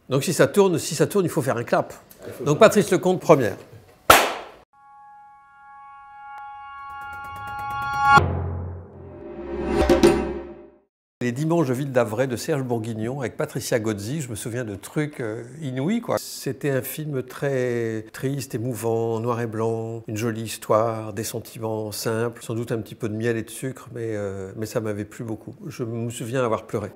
Donc si ça tourne, il faut faire un clap. Donc Patrice Leconte, première. Les dimanches de Ville d'Avray de Serge Bourguignon avec Patricia Gozzi, je me souviens de trucs inouïs, quoi. C'était un film très triste, émouvant, noir et blanc, une jolie histoire, des sentiments simples, sans doute un petit peu de miel et de sucre, mais ça m'avait plu beaucoup. Je me souviens avoir pleuré.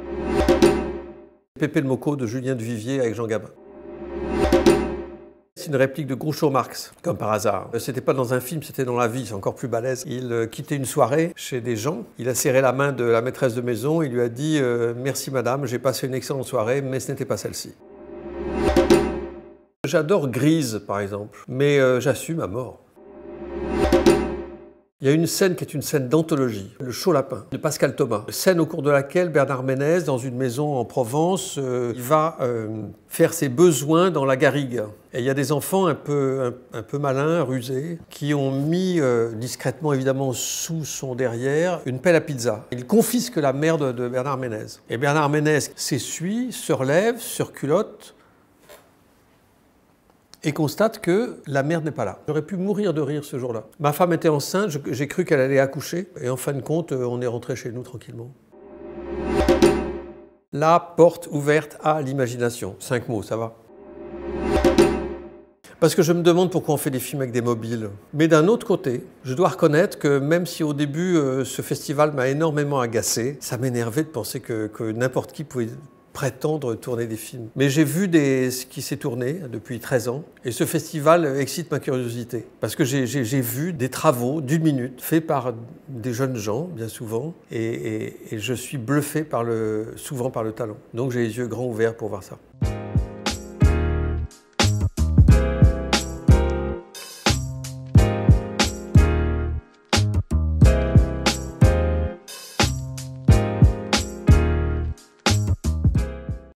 Pépé le Moco de Julien Duvivier avec Jean Gabin. C'est une réplique de Groucho Marx, comme par hasard. C'était pas dans un film, c'était dans la vie, c'est encore plus balèze. Il quittait une soirée chez des gens, il a serré la main de la maîtresse de maison, il lui a dit « Merci madame, j'ai passé une excellente soirée, mais ce n'était pas celle-ci. » J'adore Grise, par exemple, mais j'assume à mort. Il y a une scène qui est une scène d'anthologie, le chaud lapin de Pascal Thomas. Scène au cours de laquelle Bernard Ménez, dans une maison en Provence, il va faire ses besoins dans la garrigue. Et il y a des enfants un peu malins, rusés, qui ont mis discrètement, évidemment, sous son derrière, une pelle à pizza. Ils confisquent la merde de Bernard Ménez. Et Bernard Ménez s'essuie, se relève, se reculotte, et constate que la merde n'est pas là. J'aurais pu mourir de rire ce jour-là. Ma femme était enceinte, j'ai cru qu'elle allait accoucher, et en fin de compte, on est rentré chez nous tranquillement. La porte ouverte à l'imagination. 5 mots, ça va? Parce que je me demande pourquoi on fait des films avec des mobiles. Mais d'un autre côté, je dois reconnaître que même si au début, ce festival m'a énormément agacé, ça m'énervait de penser que n'importe qui pouvait prétendre tourner des films. Mais j'ai vu ce qui s'est tourné depuis 13 ans et ce festival excite ma curiosité parce que j'ai vu des travaux d'1 minute faits par des jeunes gens, bien souvent, et je suis bluffé souvent par le talent. Donc j'ai les yeux grands ouverts pour voir ça.